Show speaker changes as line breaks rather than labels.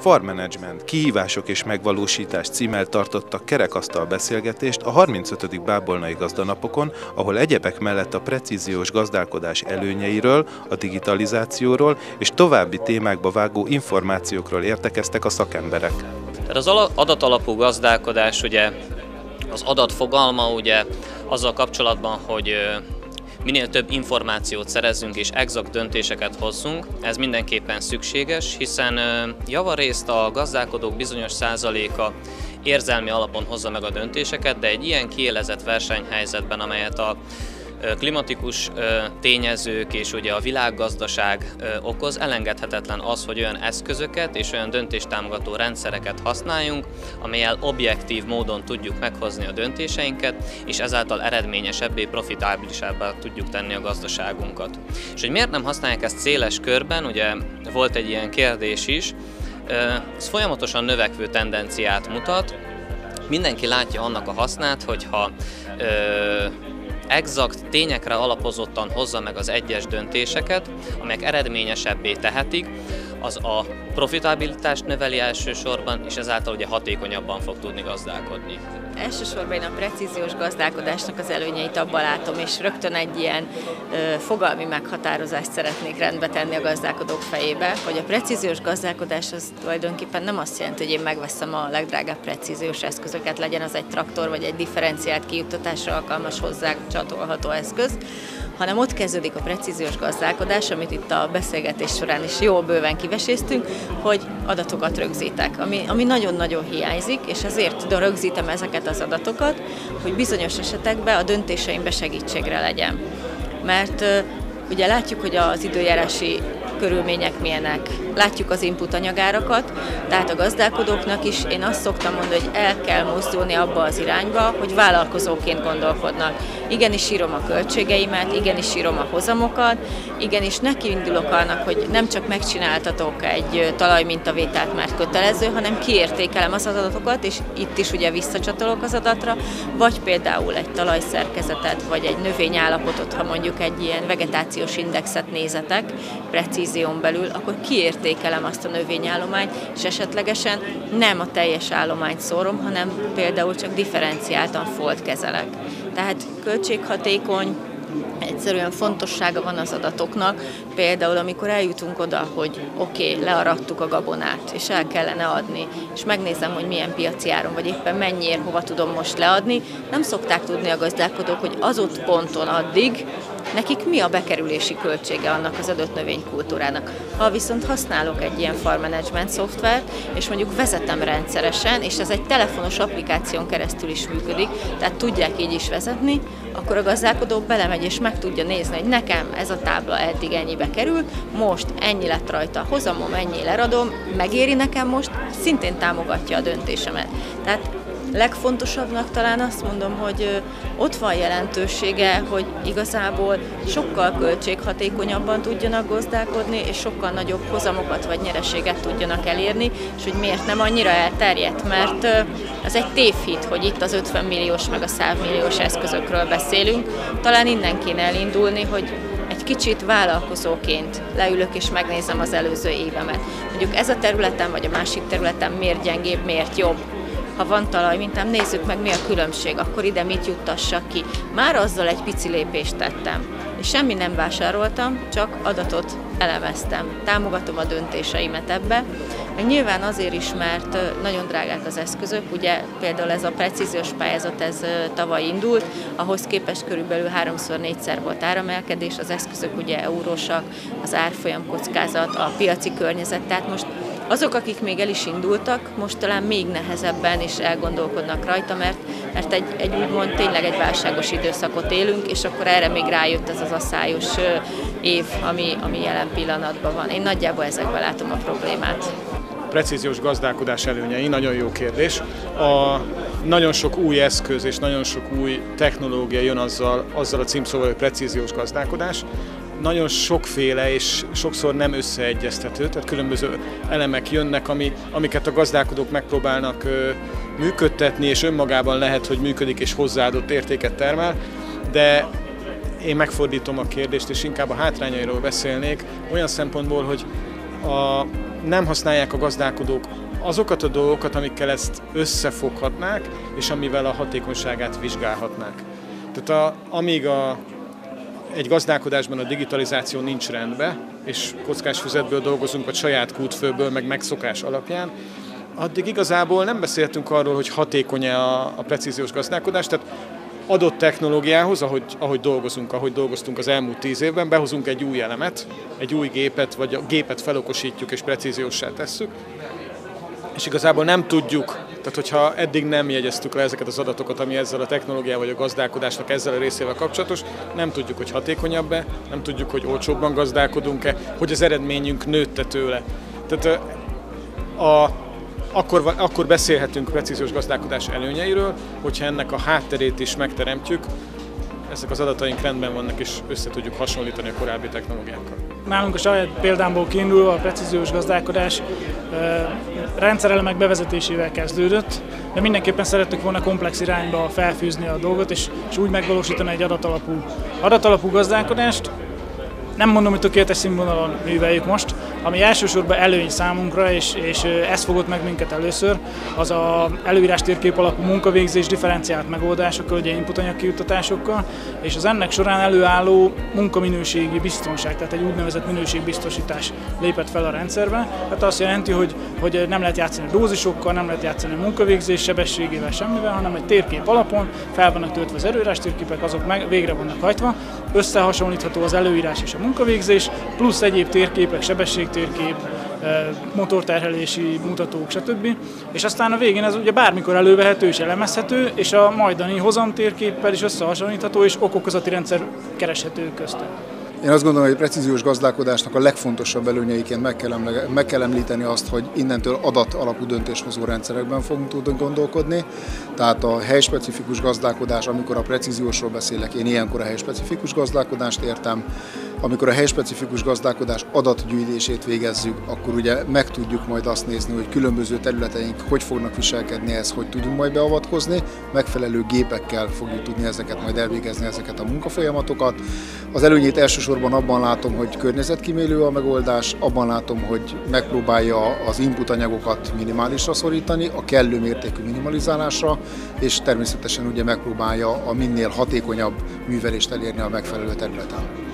Farmmanagement, kihívások és megvalósítás címmel tartottak kerekasztal beszélgetést a 35. Bábolnai Gazdanapokon, ahol egyebek mellett a precíziós gazdálkodás előnyeiről, a digitalizációról és további témákba vágó információkról értekeztek a szakemberek.
Tehát az adatalapú gazdálkodás, ugye az adat fogalma ugye azzal kapcsolatban, hogy minél több információt szerezzünk és exakt döntéseket hozzunk, ez mindenképpen szükséges, hiszen javarészt a gazdálkodók bizonyos százaléka érzelmi alapon hozza meg a döntéseket, de egy ilyen kiélezett versenyhelyzetben, amelyet a klimatikus tényezők és ugye a világgazdaság okoz, elengedhetetlen az, hogy olyan eszközöket és olyan döntéstámogató rendszereket használjunk, amellyel objektív módon tudjuk meghozni a döntéseinket, és ezáltal eredményesebbé, profitábilisabbá tudjuk tenni a gazdaságunkat. És hogy miért nem használják ezt széles körben, ugye volt egy ilyen kérdés is, ez folyamatosan növekvő tendenciát mutat. Mindenki látja annak a hasznát, hogyha exakt tényekre alapozottan hozza meg az egyes döntéseket, amelyek eredményesebbé tehetik, az a profitabilitást növeli elsősorban, és ezáltal ugye hatékonyabban fog tudni gazdálkodni.
Elsősorban én a precíziós gazdálkodásnak az előnyeit abban látom, és rögtön egy ilyen fogalmi meghatározást szeretnék rendbe tenni a gazdálkodók fejébe, hogy a precíziós gazdálkodás az tulajdonképpen nem azt jelenti, hogy én megveszem a legdrágább precíziós eszközöket, legyen az egy traktor vagy egy differenciált kijuttatásra alkalmas hozzá csatolható eszköz, hanem ott kezdődik a precíziós gazdálkodás, amit itt a beszélgetés során is jól bőven kiveséztünk, hogy adatokat rögzítek, ami nagyon-nagyon hiányzik, és ezért rögzítem ezeket az adatokat, hogy bizonyos esetekben a döntéseimben segítségre legyen. Mert ugye látjuk, hogy az időjárási körülmények milyenek, látjuk az input anyagárakat, tehát a gazdálkodóknak is én azt szoktam mondani, hogy el kell mozdulni abba az irányba, hogy vállalkozóként gondolkodnak. Igenis írom a költségeimet, igenis írom a hozamokat, igenis nekiindulok annak, hogy nem csak megcsináltatok egy talajmintavételt, mert kötelező, hanem kiértékelem az adatokat, és itt is ugye visszacsatolok az adatra, vagy például egy talajszerkezetet, vagy egy növényállapotot, ha mondjuk egy ilyen vegetációs indexet nézetek, precízión belül, akkor kiértékelem azt a növényállományt, és esetlegesen nem a teljes állományt szórom, hanem például csak differenciáltan foltkezelek. Tehát költséghatékony, egyszerűen fontossága van az adatoknak, például amikor eljutunk oda, hogy oké, learattuk a gabonát, és el kellene adni, és megnézem, hogy milyen piaci áron, vagy éppen mennyiért, hova tudom most leadni, nem szokták tudni a gazdálkodók, hogy az ott ponton addig nekik mi a bekerülési költsége annak az adott növénykultúrának. Ha viszont használok egy ilyen farmmanagement szoftvert, és mondjuk vezetem rendszeresen, és ez egy telefonos applikáción keresztül is működik, tehát tudják így is vezetni, akkor a gazdálkodó belemegy és meg tudja nézni, hogy nekem ez a tábla eddig ennyibe került, most ennyi lett rajta a hozamom, ennyi leradom, megéri nekem most, szintén támogatja a döntésemet. Tehát legfontosabbnak talán azt mondom, hogy ott van jelentősége, hogy igazából sokkal költséghatékonyabban tudjanak gazdálkodni, és sokkal nagyobb hozamokat vagy nyereséget tudjanak elérni, és hogy miért nem annyira elterjedt, mert az egy tévhit, hogy itt az 50 milliós meg a 100 milliós eszközökről beszélünk. Talán innen kéne elindulni, hogy egy kicsit vállalkozóként leülök és megnézem az előző évemet. Mondjuk ez a területen vagy a másik területen miért gyengébb, miért jobb. Ha van talajmintám, nézzük meg, mi a különbség, akkor ide mit juttassak ki. Már azzal egy pici lépést tettem, és semmi nem vásároltam, csak adatot elemeztem. Támogatom a döntéseimet ebbe, meg nyilván azért is, mert nagyon drágák az eszközök, ugye például ez a precíziós pályázat, ez tavaly indult, ahhoz képest körülbelül 3-4-szer volt áremelkedés, az eszközök ugye eurósak, az árfolyam kockázat, a piaci környezet, tehát most azok, akik még el is indultak, most talán még nehezebben is elgondolkodnak rajta, mert egy úgymond tényleg egy válságos időszakot élünk, és akkor erre még rájött ez az asszályos év, ami jelen pillanatban van. Én nagyjából ezekben látom a problémát.
Precíziós gazdálkodás előnyei, nagyon jó kérdés. Nagyon sok új eszköz és nagyon sok új technológia jön azzal a címszóval, hogy precíziós gazdálkodás. Nagyon sokféle és sokszor nem összeegyeztető, tehát különböző elemek jönnek, amiket a gazdálkodók megpróbálnak működtetni, és önmagában lehet, hogy működik és hozzáadott értéket termel, de én megfordítom a kérdést, és inkább a hátrányairól beszélnék, olyan szempontból, hogy nem használják a gazdálkodók azokat a dolgokat, amikkel ezt összefoghatnák, és amivel a hatékonyságát vizsgálhatnák. Tehát amíg egy gazdálkodásban a digitalizáció nincs rendben, és kockásfüzetből dolgozunk, vagy saját kútfőből, meg megszokás alapján, addig igazából nem beszéltünk arról, hogy hatékony-e a precíziós gazdálkodás, tehát adott technológiához, ahogy dolgoztunk az elmúlt 10 évben, behozunk egy új elemet, egy új gépet, vagy a gépet felokosítjuk és precízióssá tesszük, és igazából nem tudjuk, tehát hogyha eddig nem jegyeztük le ezeket az adatokat, ami ezzel a technológiával vagy a gazdálkodásnak ezzel a részével kapcsolatos, nem tudjuk, hogy hatékonyabb-e, nem tudjuk, hogy olcsóbban gazdálkodunk-e, hogy az eredményünk nőtte tőle. Tehát akkor beszélhetünk precíziós gazdálkodás előnyeiről, hogyha ennek a hátterét is megteremtjük, ezek az adataink rendben vannak, és össze tudjuk hasonlítani a korábbi technológiákkal.
Nálunk a saját példámból kiindulva a precíziós gazdálkodás rendszerelemek bevezetésével kezdődött, de mindenképpen szerettük volna komplex irányba felfűzni a dolgot, és úgy megvalósítani egy adatalapú gazdálkodást. Nem mondom, hogy tökéletes színvonalon műveljük most, ami elsősorban előny számunkra, és ez fogott meg minket először, az az előírás térkép alapú munkavégzés differenciált megoldásokkal, ugye inputanyag kijuttatásokkal, és az ennek során előálló munkaminőségi biztonság, tehát egy úgynevezett minőségbiztosítás lépett fel a rendszerbe. Tehát azt jelenti, hogy nem lehet játszani a dózisokkal, nem lehet játszani a munkavégzés sebességével, semmivel, hanem egy térkép alapon fel vannak töltve az előírás térképek, azok végre vannak hajtva, összehasonlítható az előírás és a munkavégzés, plusz egyéb térképek, sebességtérkép, motorterhelési mutatók, stb. És aztán a végén ez ugye bármikor elővehető és elemezhető, és a majdani hozamtérképpel is összehasonlítható, és okokozati rendszer kereshető köztük.
Én azt gondolom, hogy a precíziós gazdálkodásnak a legfontosabb előnyeiként meg kell említeni azt, hogy innentől adat alapú döntéshozó rendszerekben fogunk tudni gondolkodni. Tehát a helyspecifikus gazdálkodás, amikor a precíziósról beszélek, én ilyenkor a helyspecifikus gazdálkodást értem. Amikor a helyspecifikus gazdálkodás adatgyűjtését végezzük, akkor ugye meg tudjuk majd azt nézni, hogy különböző területeink hogy fognak viselkedni, ehhez hogy tudunk majd beavatkozni, megfelelő gépekkel fogjuk tudni ezeket majd elvégezni, ezeket a munkafolyamatokat. Az előnyét elsősorban abban látom, hogy környezetkímélő a megoldás, abban látom, hogy megpróbálja az input anyagokat minimálisra szorítani, a kellő mértékű minimalizálásra, és természetesen ugye megpróbálja a minél hatékonyabb művelést elérni a megfelelő területen.